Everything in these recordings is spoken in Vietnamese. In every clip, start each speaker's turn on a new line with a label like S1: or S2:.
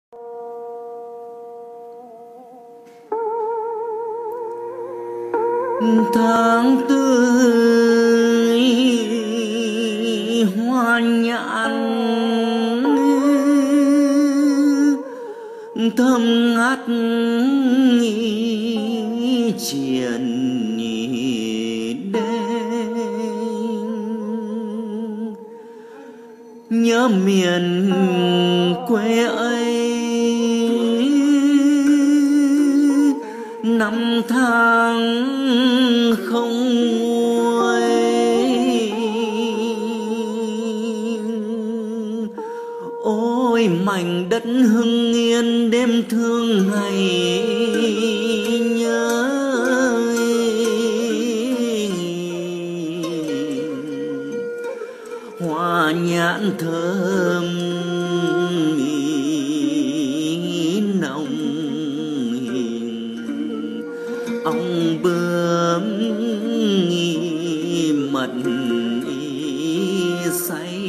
S1: Tháng tư hoa nhãn thơm ngát triền đêm, nhớ miền quê ấy năm tháng không nguôi. Ôi mảnh đất Hưng Yên đêm thương ngày nhớ, hoa nhãn thơm nồng, ong bướm mật say.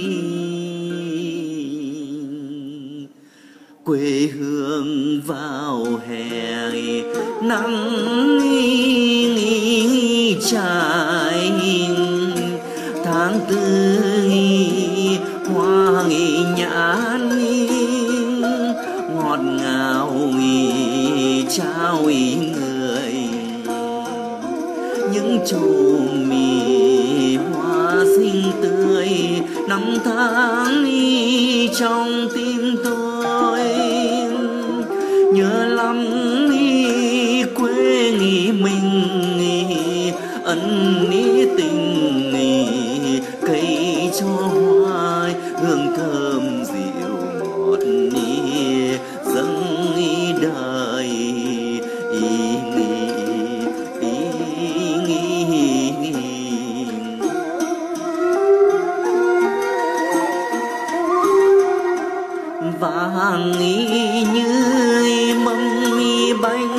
S1: Quê hương vào hè nắng trải, tháng tư hoa nhãn ngọt ngào trao người. Những chùm mì hoa xinh tươi năm tháng trong tim tôi, nhớ lắm quê mình ân tình cây cho hoa hương thơm dịu ngọt dâng đời. Vàng như mâm bánh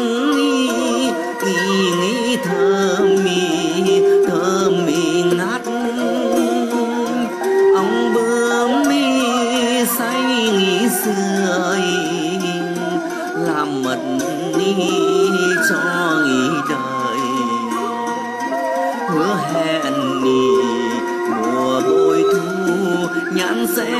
S1: thơm ngát, ong bướm say sưởi làm mật cho đời. Hứa hẹn mùa bội thu nhãn sẽ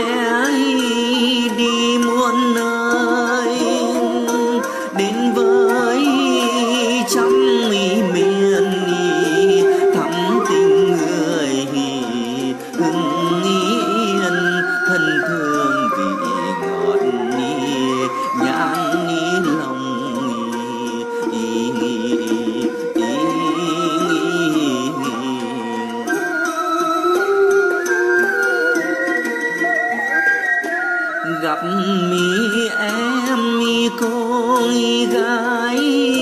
S1: đi muôn nơi, đến với trăm miền thắm tình người Hưng Yên. Thân thương vị ngọt nhãn lòng, gặp em cô gái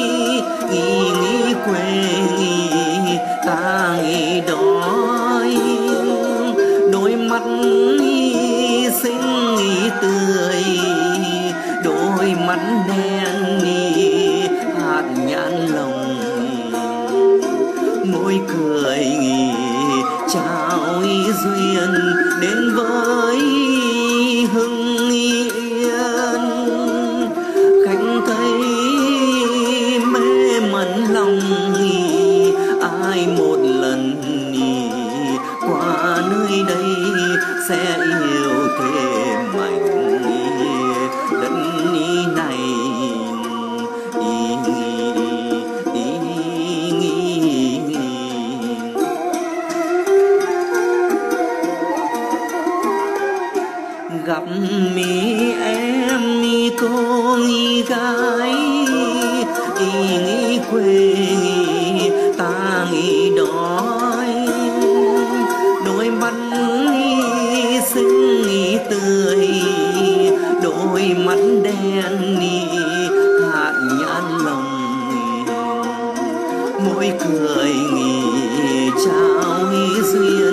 S1: quê ta đói, đôi mắt xinh tươi, đôi mắt đen hạt nhãn lồng, môi cười trao duyên đến với Hưng Yên. Khách thấy mê mẩn lòng, ai một lần qua nơi đây sẽ yêu thêm mạnh đất này. Gặp em cô gái quê ta đói, đôi mắt xinh tươi, đôi mắt đen hạt nhãn lồng, môi cười trao duyên